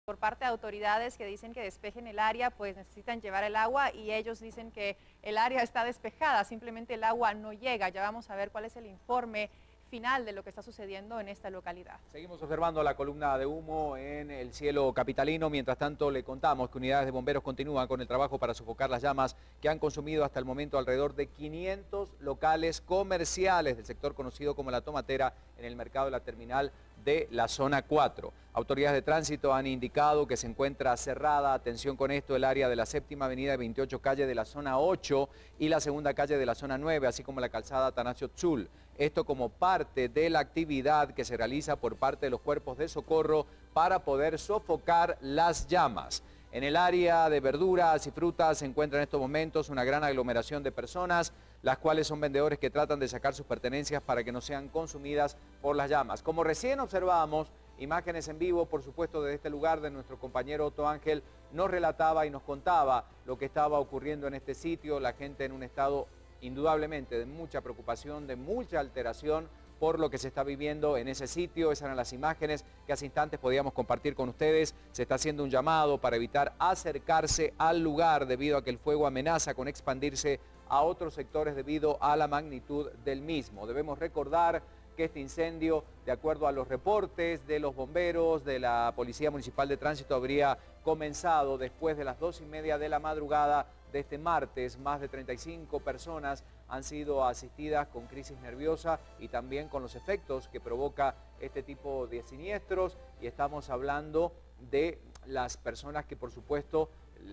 por parte de autoridades que dicen que despejen el área, pues necesitan llevar el agua y ellos dicen que el área está despejada, simplemente el agua no llega. Ya vamos a ver cuál es el informe final de lo que está sucediendo en esta localidad. Seguimos observando la columna de humo en el cielo capitalino. Mientras tanto, le contamos que unidades de bomberos continúan con el trabajo para sofocar las llamas que han consumido hasta el momento alrededor de 500 locales comerciales del sector conocido como La Tomatera en el mercado de la terminal de la zona 4. Autoridades de tránsito han indicado que se encuentra cerrada, atención con esto, el área de la séptima avenida y 28 calle de la zona 8 y la segunda calle de la zona 9, así como la calzada Atanasio Tzul. Esto como parte de la actividad que se realiza por parte de los cuerpos de socorro para poder sofocar las llamas. En el área de verduras y frutas se encuentra en estos momentos una gran aglomeración de personas, las cuales son vendedores que tratan de sacar sus pertenencias para que no sean consumidas por las llamas. Como recién observamos, imágenes en vivo, por supuesto, de este lugar, de nuestro compañero Otto Ángel, nos relataba y nos contaba lo que estaba ocurriendo en este sitio, la gente en un estado indudablemente de mucha preocupación, de mucha alteración por lo que se está viviendo en ese sitio. Esas eran las imágenes que hace instantes podíamos compartir con ustedes. Se está haciendo un llamado para evitar acercarse al lugar debido a que el fuego amenaza con expandirse a otros sectores debido a la magnitud del mismo. Debemos recordar que este incendio, de acuerdo a los reportes de los bomberos, de la Policía Municipal de Tránsito, habría comenzado después de las 2:30 de la madrugada de este martes. Más de 35 personas han sido asistidas con crisis nerviosa y también con los efectos que provoca este tipo de siniestros. Y estamos hablando de las personas que, por supuesto,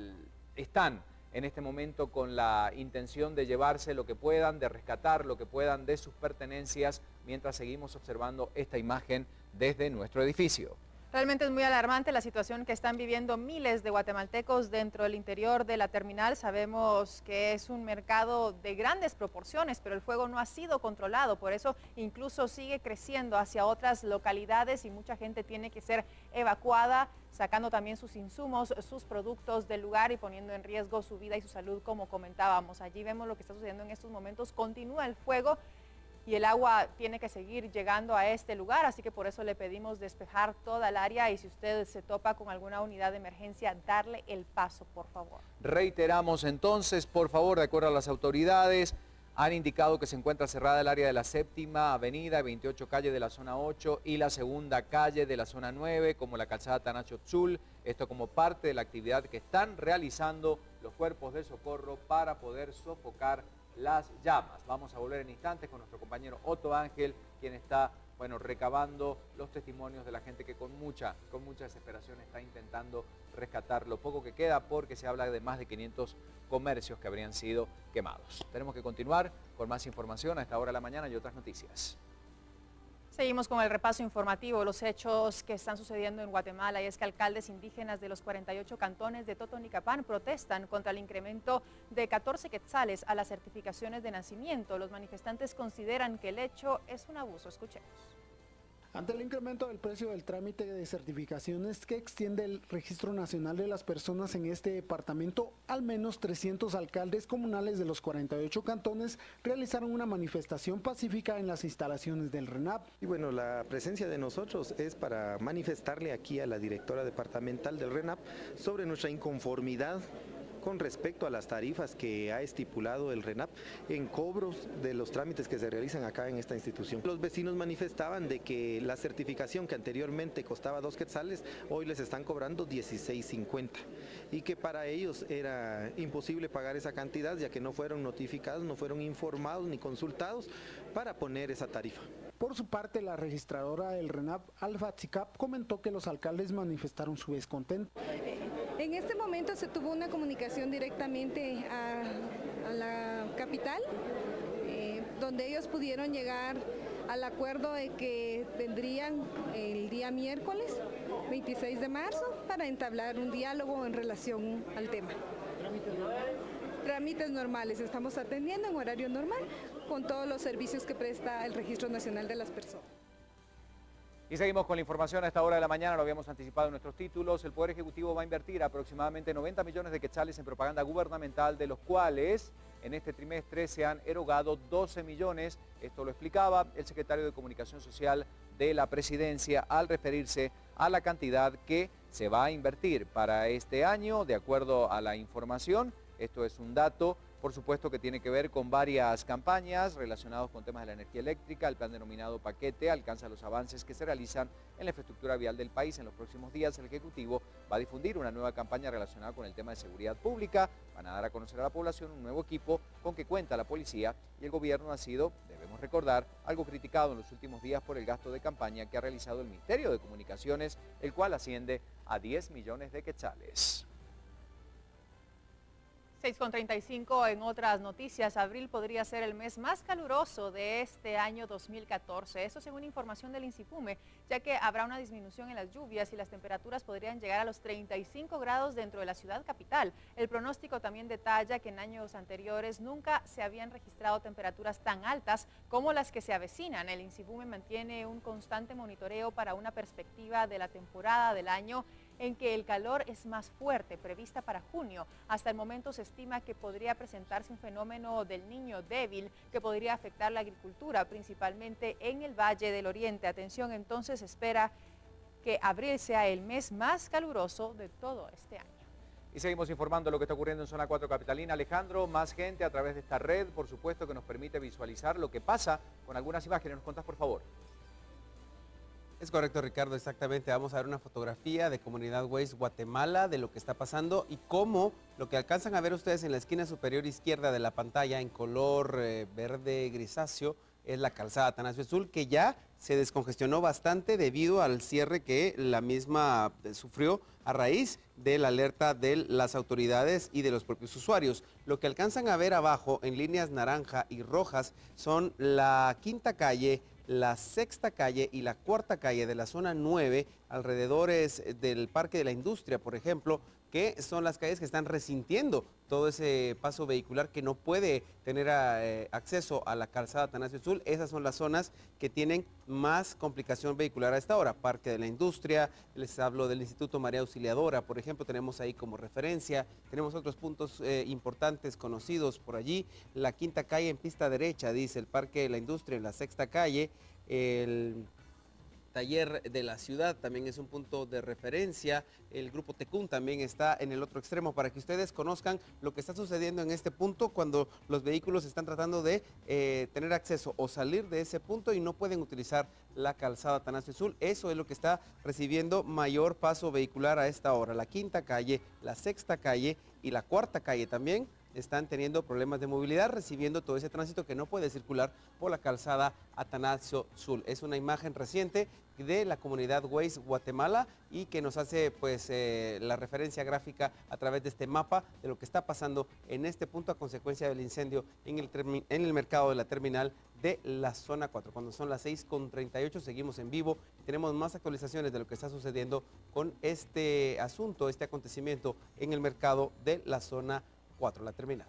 están en este momento con la intención de llevarse lo que puedan, de rescatar lo que puedan de sus pertenencias, mientras seguimos observando esta imagen desde nuestro edificio. Realmente es muy alarmante la situación que están viviendo miles de guatemaltecos dentro del interior de la terminal. Sabemos que es un mercado de grandes proporciones, pero el fuego no ha sido controlado, por eso incluso sigue creciendo hacia otras localidades y mucha gente tiene que ser evacuada, sacando también sus insumos, sus productos del lugar y poniendo en riesgo su vida y su salud, como comentábamos. Allí vemos lo que está sucediendo en estos momentos, continúa el fuego y el agua tiene que seguir llegando a este lugar, así que por eso le pedimos despejar toda el área y si usted se topa con alguna unidad de emergencia, darle el paso, por favor. Reiteramos entonces, por favor, de acuerdo a las autoridades, han indicado que se encuentra cerrada el área de la séptima avenida, 28 calle de la zona 8 y la segunda calle de la zona 9, como la calzada Atanasio Tzul, esto como parte de la actividad que están realizando los cuerpos de socorro para poder sofocar las llamas. Vamos a volver en instantes con nuestro compañero Otto Ángel, quien está, recabando los testimonios de la gente que con mucha desesperación está intentando rescatar lo poco que queda, porque se habla de más de 500 comercios que habrían sido quemados. Tenemos que continuar con más información a esta hora de la mañana y otras noticias. Seguimos con el repaso informativo, los hechos que están sucediendo en Guatemala, y es que alcaldes indígenas de los 48 cantones de Totonicapán protestan contra el incremento de 14 quetzales a las certificaciones de nacimiento. Los manifestantes consideran que el hecho es un abuso. Escuchemos. Ante el incremento del precio del trámite de certificaciones que extiende el Registro Nacional de las Personas en este departamento, al menos 300 alcaldes comunales de los 48 cantones realizaron una manifestación pacífica en las instalaciones del RENAP. Y bueno, la presencia de nosotros es para manifestarle aquí a la directora departamental del RENAP sobre nuestra inconformidad con respecto a las tarifas que ha estipulado el RENAP en cobros de los trámites que se realizan acá en esta institución. Los vecinos manifestaban de que la certificación que anteriormente costaba 2 quetzales, hoy les están cobrando 16.50 y que para ellos era imposible pagar esa cantidad ya que no fueron notificados, no fueron informados ni consultados para poner esa tarifa. Por su parte, la registradora del RENAP, Alfa Tzicap, comentó que los alcaldes manifestaron su descontento. En este momento se tuvo una comunicación directamente a la capital, donde ellos pudieron llegar al acuerdo de que vendrían el día miércoles, 26 de marzo, para entablar un diálogo en relación al tema. Trámites normales, estamos atendiendo en horario normal con todos los servicios que presta el Registro Nacional de las Personas. Y seguimos con la información a esta hora de la mañana, lo habíamos anticipado en nuestros títulos. El Poder Ejecutivo va a invertir aproximadamente 90 millones de quetzales en propaganda gubernamental, de los cuales en este trimestre se han erogado 12 millones. Esto lo explicaba el secretario de Comunicación Social de la Presidencia al referirse a la cantidad que se va a invertir para este año, de acuerdo a la información. Esto es un dato, por supuesto, que tiene que ver con varias campañas relacionadas con temas de la energía eléctrica. El plan denominado Paquete alcanza los avances que se realizan en la infraestructura vial del país. En los próximos días el Ejecutivo va a difundir una nueva campaña relacionada con el tema de seguridad pública. Van a dar a conocer a la población un nuevo equipo con que cuenta la policía, y el gobierno ha sido, debemos recordar, algo criticado en los últimos días por el gasto de campaña que ha realizado el Ministerio de Comunicaciones, el cual asciende a 10 millones de quetzales. 6:35 en otras noticias. Abril podría ser el mes más caluroso de este año 2014. Eso según información del INSIPUME, ya que habrá una disminución en las lluvias y las temperaturas podrían llegar a los 35 grados dentro de la ciudad capital. El pronóstico también detalla que en años anteriores nunca se habían registrado temperaturas tan altas como las que se avecinan. El INSIPUME mantiene un constante monitoreo para una perspectiva de la temporada del año en que el calor es más fuerte, prevista para junio. Hasta el momento se estima que podría presentarse un fenómeno del Niño débil que podría afectar la agricultura, principalmente en el Valle del Oriente. Atención, entonces, espera que abril sea el mes más caluroso de todo este año. Y seguimos informando lo que está ocurriendo en Zona 4 Capitalina. Alejandro, más gente a través de esta red, por supuesto, que nos permite visualizar lo que pasa con algunas imágenes. ¿Nos contás, por favor? Es correcto, Ricardo, exactamente. Vamos a ver una fotografía de Comunidad Waze Guatemala de lo que está pasando y cómo lo que alcanzan a ver ustedes en la esquina superior izquierda de la pantalla en color verde grisáceo es la calzada Atanasio Azul, que ya se descongestionó bastante debido al cierre que la misma sufrió a raíz de la alerta de las autoridades y de los propios usuarios. Lo que alcanzan a ver abajo en líneas naranja y rojas son la quinta calle, la sexta calle y la cuarta calle de la zona 9, alrededores del Parque de la Industria, por ejemplo, que son las calles que están resintiendo todo ese paso vehicular que no puede tener acceso a la calzada Atanasio Azul. Esas son las zonas que tienen más complicación vehicular a esta hora. Parque de la Industria, les hablo del Instituto María Auxiliadora, por ejemplo, tenemos ahí como referencia. Tenemos otros puntos importantes conocidos por allí. La quinta calle en pista derecha, dice el Parque de la Industria, en la sexta calle, el taller de la ciudad también es un punto de referencia. El grupo Tecún también está en el otro extremo, para que ustedes conozcan lo que está sucediendo en este punto cuando los vehículos están tratando de tener acceso o salir de ese punto y no pueden utilizar la calzada Atanasio Azul. Eso es lo que está recibiendo mayor paso vehicular a esta hora. La quinta calle, la sexta calle y la cuarta calle también están teniendo problemas de movilidad, recibiendo todo ese tránsito que no puede circular por la calzada Atanasio Azul. Es una imagen reciente de la Comunidad Waze Guatemala y que nos hace pues la referencia gráfica a través de este mapa de lo que está pasando en este punto a consecuencia del incendio en el mercado de la terminal de la zona 4. Cuando son las 6:38 seguimos en vivo y tenemos más actualizaciones de lo que está sucediendo con este asunto, este acontecimiento en el mercado de la zona 4, la terminal.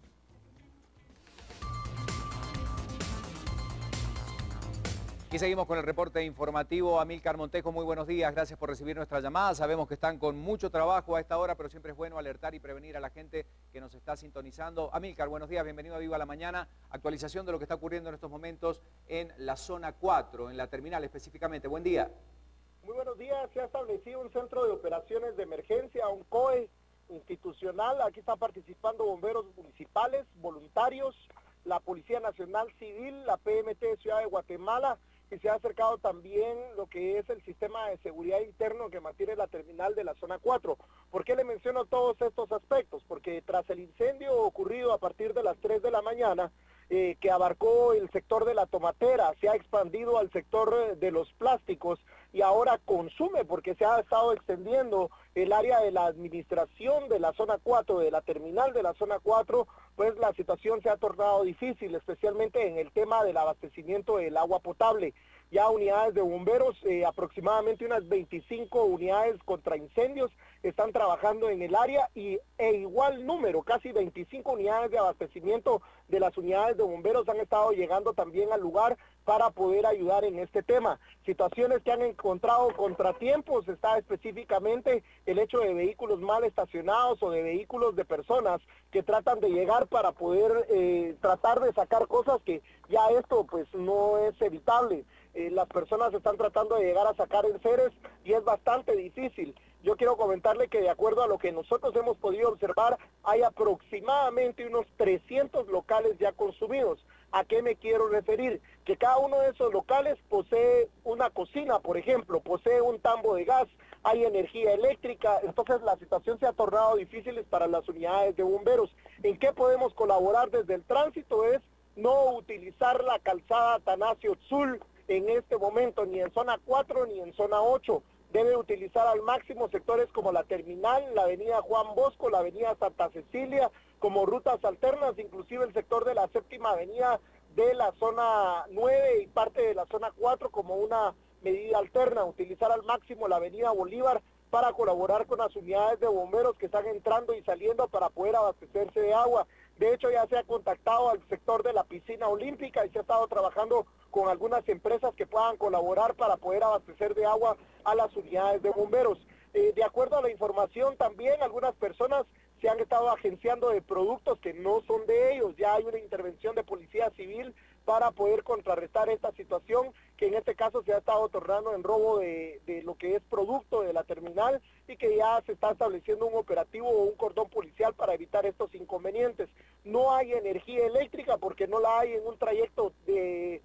Y seguimos con el reporte informativo. Amílcar Montejo, muy buenos días, gracias por recibir nuestra llamada. Sabemos que están con mucho trabajo a esta hora, pero siempre es bueno alertar y prevenir a la gente que nos está sintonizando. Amílcar, buenos días, bienvenido a Viva la Mañana. Actualización de lo que está ocurriendo en estos momentos en la zona 4, en la terminal específicamente. Buen día. Muy buenos días, se ha establecido un centro de operaciones de emergencia, un COE institucional. Aquí están participando bomberos municipales, voluntarios, la Policía Nacional Civil, la PMT de Ciudad de Guatemala, y se ha acercado también lo que es el sistema de seguridad interno que mantiene la terminal de la zona 4. ¿Por qué le menciono todos estos aspectos? Porque tras el incendio ocurrido a partir de las 3 de la mañana, que abarcó el sector de la tomatera, se ha expandido al sector de los plásticos y ahora consume, porque se ha estado extendiendo el área de la administración de la zona 4, de la terminal de la zona 4, pues la situación se ha tornado difícil, especialmente en el tema del abastecimiento del agua potable. Ya unidades de bomberos, aproximadamente unas 25 unidades contra incendios están trabajando en el área e igual número, casi 25 unidades de abastecimiento de las unidades de bomberos han estado llegando también al lugar para poder ayudar en este tema. Situaciones que han encontrado contratiempos está específicamente el hecho de vehículos mal estacionados o de vehículos de personas que tratan de llegar para poder tratar de sacar cosas que ya esto pues no es evitable. Las personas están tratando de llegar a sacar enseres y es bastante difícil. Yo quiero comentarle que de acuerdo a lo que nosotros hemos podido observar, hay aproximadamente unos 300 locales ya consumidos. ¿A qué me quiero referir? Que cada uno de esos locales posee una cocina, por ejemplo, posee un tambo de gas, hay energía eléctrica, entonces la situación se ha tornado difícil para las unidades de bomberos. ¿En qué podemos colaborar desde el tránsito? Es no utilizar la calzada Atanasio Tzul en este momento, ni en zona 4 ni en zona 8. Debe utilizar al máximo sectores como la terminal, la avenida Juan Bosco, la avenida Santa Cecilia, como rutas alternas, inclusive el sector de la séptima avenida de la zona 9 y parte de la zona 4 como una medida alterna, utilizar al máximo la avenida Bolívar para colaborar con las unidades de bomberos que están entrando y saliendo para poder abastecerse de agua. De hecho, ya se ha contactado al sector de la piscina olímpica y se ha estado trabajando con algunas empresas que puedan colaborar para poder abastecer de agua a las unidades de bomberos. De acuerdo a la información también, algunas personas se han estado agenciando de productos que no son de ellos. Ya hay una intervención de policía civil para poder contrarrestar esta situación, que en este caso se ha estado tornando en robo de lo que es producto de la terminal y que ya se está estableciendo un operativo o un cordón policial para evitar estos inconvenientes. No hay energía eléctrica porque no la hay en un trayecto de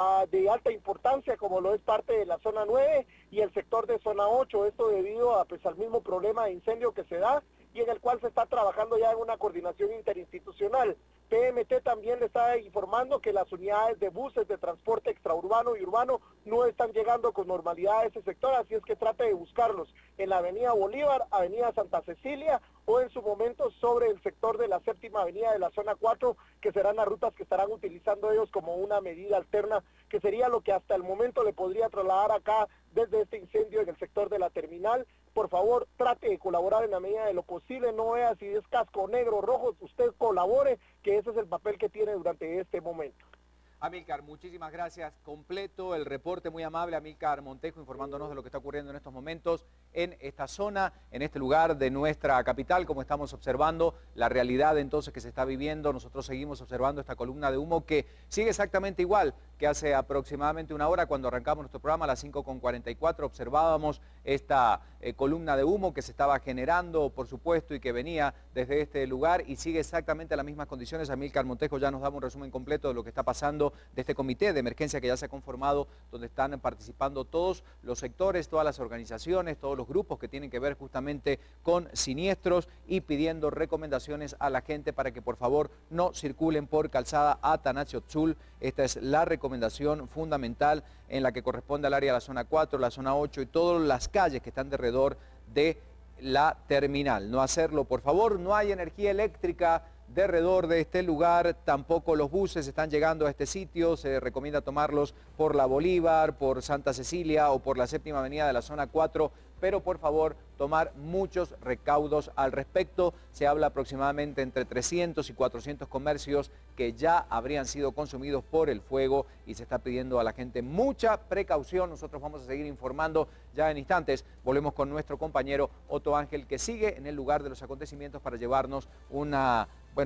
alta importancia como lo es parte de la zona 9 y el sector de zona 8, esto debido a, pues, al mismo problema de incendio que se da y en el cual se está trabajando ya en una coordinación interinstitucional. PMT también le está informando que las unidades de buses de transporte extraurbano y urbano no están llegando con normalidad a ese sector, así es que trate de buscarlos en la avenida Bolívar, avenida Santa Cecilia o en su momento sobre el sector de la séptima avenida de la zona 4, que serán las rutas que estarán utilizando ellos como una medida alterna, que sería lo que hasta el momento le podría trasladar acá desde este incendio en el sector de la terminal. Por favor, trate de colaborar en la medida de lo posible, no vea si es casco negro o rojo, usted colabore, que ese es el papel que tiene durante este momento. Amílcar, muchísimas gracias. Completo el reporte, muy amable. Amílcar Montejo informándonos de lo que está ocurriendo en estos momentos en esta zona, en este lugar de nuestra capital, como estamos observando, la realidad entonces que se está viviendo. Nosotros seguimos observando esta columna de humo que sigue exactamente igual que hace aproximadamente una hora cuando arrancamos nuestro programa a las 5:44. Observábamos esta columna de humo que se estaba generando, por supuesto, y que venía desde este lugar y sigue exactamente las mismas condiciones. Amílcar Montejo ya nos daba un resumen completo de lo que está pasando de este comité de emergencia que ya se ha conformado, donde están participando todos los sectores, todas las organizaciones, todos los grupos que tienen que ver justamente con siniestros y pidiendo recomendaciones a la gente para que por favor no circulen por calzada Atanasio Tzul. Esta es la recomendación fundamental en la que corresponde al área de la zona 4, la zona 8 y todas las calles que están alrededor de la terminal. No hacerlo, por favor. No hay energía eléctrica de alrededor de este lugar, tampoco los buses están llegando a este sitio, se recomienda tomarlos por la Bolívar, por Santa Cecilia o por la séptima avenida de la zona 4, pero por favor tomar muchos recaudos al respecto. Se habla aproximadamente entre 300 y 400 comercios que ya habrían sido consumidos por el fuego y se está pidiendo a la gente mucha precaución. Nosotros vamos a seguir informando ya en instantes. Volvemos con nuestro compañero Otto Ángel, que sigue en el lugar de los acontecimientos para llevarnos una,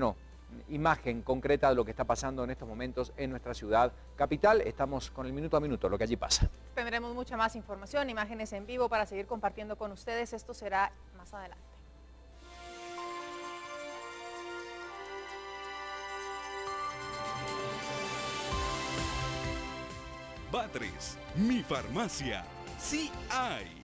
imagen concreta de lo que está pasando en estos momentos en nuestra ciudad capital. Estamos con el minuto a minuto, lo que allí pasa. Tendremos mucha más información, imágenes en vivo para seguir compartiendo con ustedes. Esto será más adelante. Batres, mi farmacia, sí hay.